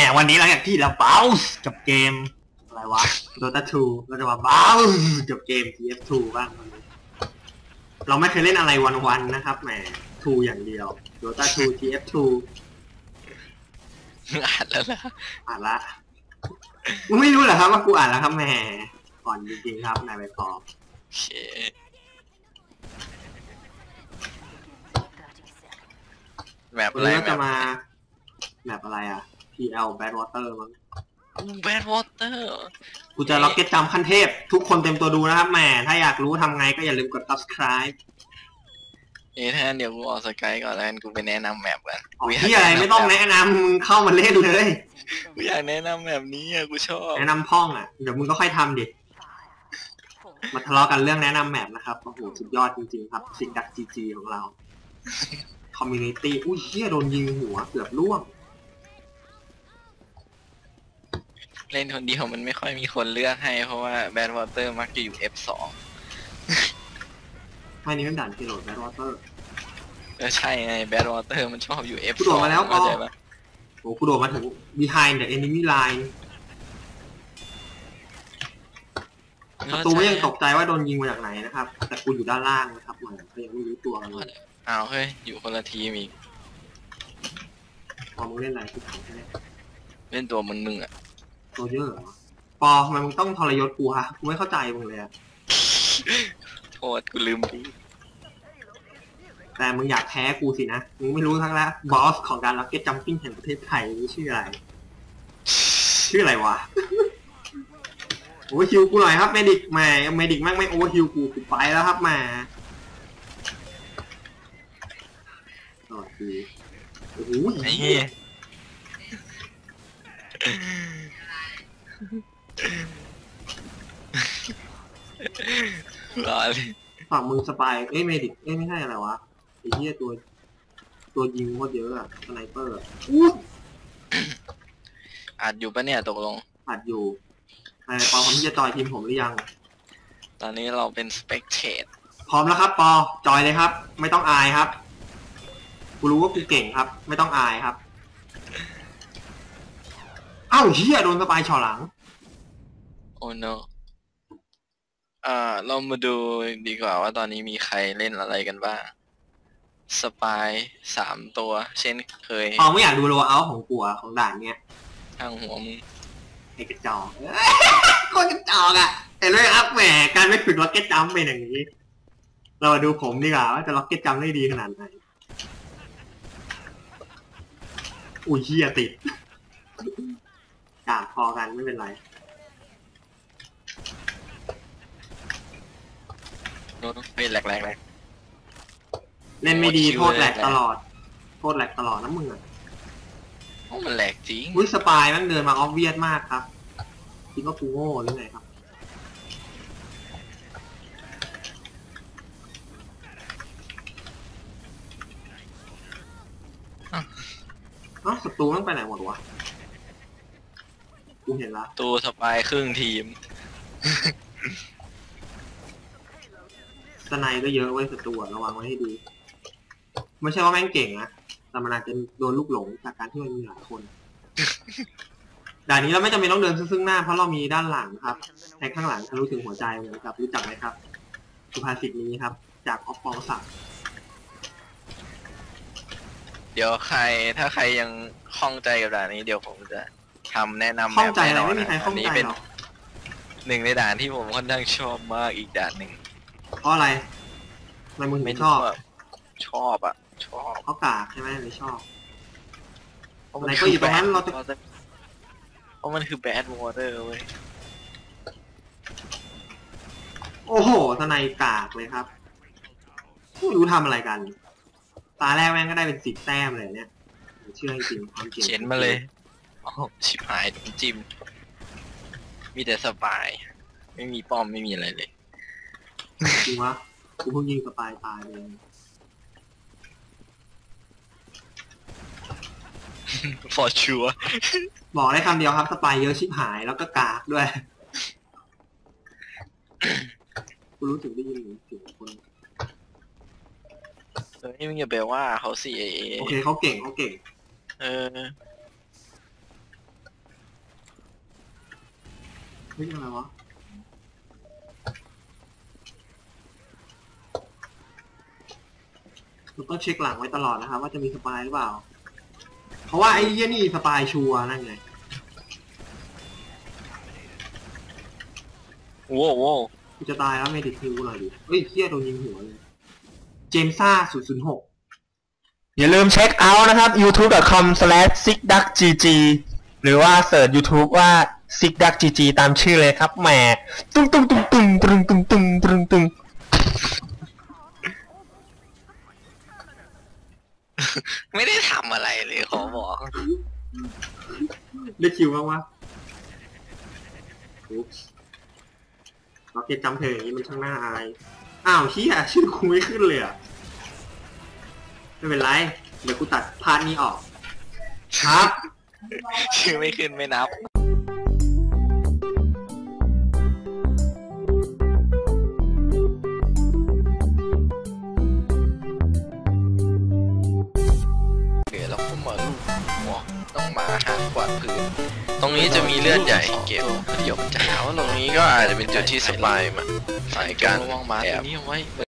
วันนี้หลังจากที่เราเบาส์กับเกมอะไรวะ Dota 2เราจะมาเบาส์กับเกม TF2 บ้างวันนี้เราไม่เคยเล่นอะไรวันๆนะครับแหม2อย่างเดียว Dota 2 TF2 อ่านแล้วนะอ่านละมึงไม่รู้เหรอครับว่ากูอ่านแล้วครับแหมก่อนจริงๆครับนายใบปอโอเคแมปวันอะไรนี้เราแมจะปมาแมปอะไรอ่ะ PL Badwater มั้งแบดวอเตอร์กูจะล็อกเก็ตจำขั้นเทพทุกคนเต็มตัวดูนะครับแหมถ้าอยากรู้ทำไงก็อย่าลืมกด subscribe ถ้าเดี๋ยวกูออกสกายก่อนแล้วกันกูไปแนะนำแมปกันที่อะไรไม่ต้องแนะนำมึงเข้ามาเล่นเลยกูอยากแนะนำแมปนี้อ่ะกูชอบแนะนำพ่องอ่ะเดี๋ยวมึงก็ค่อยทำดิมาทะเลาะกันเรื่องแนะนำแมปนะครับโอ้โหสุดยอดจริงๆครับสิงดักจีจีของเราคอมมูนิตี้อุ้ยเฮียโดนยิงหัวเกือบล่วงเล่นคนเดียวมันไม่ค่อยมีคนเลือกให้เพราะว่าแบดวอเตอร์มักจะอยู่ F2 ไม่นี่เป็นด่านที่โหลดแบดวอเตอร์ใช่ไงแบดวอเตอร์มันชอบอยู่กู F2 โดดมาแล้วเข้าใจปะโอ้กูโดดมาถึง behind the enemy line ศัตรูไม่ยังตกใจว่าโดนยิงมาจากไหนนะครับแต่กูอยู่ด้านล่างนะครับเหมือนเขายังไม่รู้ตัวกันเลยอ้าวเฮ้ยอยู่คนละทีมอีกพอมึงเล่นอะไรกูถามแค่นี้เล่นตัวมึงอ่ะตัวเยอะเหรอปอทำไมมึงต้องทรยศกูฮะกูไม่เข้าใจมึงเลยอะโทษกูลืมไปแต่มึงอยากแพ้กูสินะมึงไม่รู้ทั้งแล้วบอสของการล็อกเก็ตจัมปิ้งแห่งประเทศไทยนี่ชื่ออะไรชื่ออะไรวะโอ้ฮิวกูหน่อยครับเมดิกแหมเมดิกแม่งไม่โอเวอร์ฮิวกูไปแล้วครับแหมสวัสดีโอ้โหไอ้เหี้ยรอเลยฝั่งมึงสปายเอ้ยเมดิกเอ้ยไม่ใช่อะไรวะไอ้เหี้ยตัวยิงโคตรเยอะอะสไนเปอร์อะอู้อัดอยู่ปะเนี่ยตกลงอัดอยู่ไอ้ปอพร้อมที่จะจอยทีมผมหรือยังตอนนี้เราเป็นสเปกเทตพร้อมแล้วครับปอจอยเลยครับ ไม่ต้องอายครับกูรู้ว่ากูเก่งครับ ไม่ต้องอายครับเอ้าเฮียโดนสปายฉอหลังโอ้ no เรามาดูดีกว่าว่าตอนนี้มีใครเล่นอะไรกันบ้างสปาย3 ตัว เช่นเคยปอไม่อยากดูโรลเอาท์ของกูอะของด่านเนี้ยทางหัวมึงไอ้กระจอกโคตรกระจอกอะเห็นไหมครับแหมการไม่ฝึกล็อกเก็ตจัมป์เป็นอย่างนี้ เรามาดูผมดีกว่าว่าจะล็อกเก็ตจัมป์ได้ดีขนาดไหนอุ้ยเฮียติดกากพอกันไม่เป็นไรโน้ตเฮ้ยแหลกเล่นไม่ดีโอ้โทษแหลกคิวเลยตลอดโทษแหลกตลอดนะมึงอ่ะโอ้มันแหลกจริงอุ้ยสปายมันเดินมาออฟเวียดมากครับคิดว่ากูโง่หรือไงครับอ้าวศัตรูต้องไปไหนหมดวะกูเห็นละตัวสปายครึ่งทีมสไนก็เยอะไว้ยศัตรูอะระวังไว้ให้ดีไม่ใช่ว่าแม่งเก่งนะแต่มันอาจจะโดนลูกหลงจากการที่มันมีหลายคนด่านนี้เราไม่จำเป็นต้องเดินซึ่งหน้าเพราะเรามีด้านหลังครับแทงข้างหลังทะลุถึงหัวใจเหมือนกับรู้จักไหมครับสุภาษิตนี้ครับจากออฟปองศักดิ์เดี๋ยวถ้าใครยังข้องใจกับด่านนี้เดี๋ยวผมจะทำแนะนำข้องใจแน่อะไรนนไม่มีใครข้องนนี้ใจเป็นหรอกหนึ่งในด่านที่ผมค่อนข้างชอบมากอีกด่านหนึ่งเพราะอะไรทำไมมึงถึไม่งชรู้อบว่าชอบอ่ะชอบเขากากใช่ไหมเลยชอบเพราะไหนก็อยู่ตรงนั้นเราจะเพราะมันคือแบดวอเตอร์เว้ยโอ้โหทนายกากเลยครับไม่รู้ทำอะไรกัน ตาแรกแม่งก็ได้เป็น10 แต้มเลยเนี่ยเชื่อจริงๆความเก่งเขียนมาเลยโอ้ชิบหายโดนจิ้มมีแต่สปายไม่มีป้อมไม่มีอะไรเลยจริงวะกูเพิ่งยิงสปายตายเลย for sure บอกได้คำเดียวครับสปายเยอะชิบหายแล้วก็กากด้วย กูรู้สึกได้ยินเสียงคนเฮ้ยมึงอย่าไปว่าเขาสิโอเคเขาเก่งเขาเก่งเออฮ้ยอะไรวะเราต้องเช็คหลังไว้ตลอดนะครับว่าจะมีสปายหรือเปล่าเพราะว่าไอ้เหี้ยนี่สปายชัวร์นั่นไงโว้โว้กูจะตายแล้วเมดิคิวหน่อยดิเฮ้ยเหี้ยโดนยิงหัวเลยเจมซ่า006 อย่าลืมเช็คเอาท์นะครับ youtube.com/sigduckgg หรือว่าเสิร์ช YouTube ว่า sigduckgg ตามชื่อเลยครับแหมตุ้งตุ้งตุ้งตุ้งตุ้งตุ้งตุ้งตุ้งตุ้งไม่ได้ทำอะไรเลยขอบอกได้คิวบ้างวะอุ๊บเราเก็บจำเพลงอย่างนี้มันช่างน่าอายอ้าวเฮียชื่อกูไม่ขึ้นเลยอ่ะไม่เป็นไรเดี๋ยวกูตัดพาร์ทนี้ออกครับชื่อไม่ขึ้นไม่นับแล้วก็มาลูกหัวต้องมาหากวาดพื้นตรงนี้จะมีเลือดใหญ่เก็บเดี๋ยวมันจะหาว่าตรงนี้ก็อาจจะเป็นจุดที่สปายมาสายการแอบ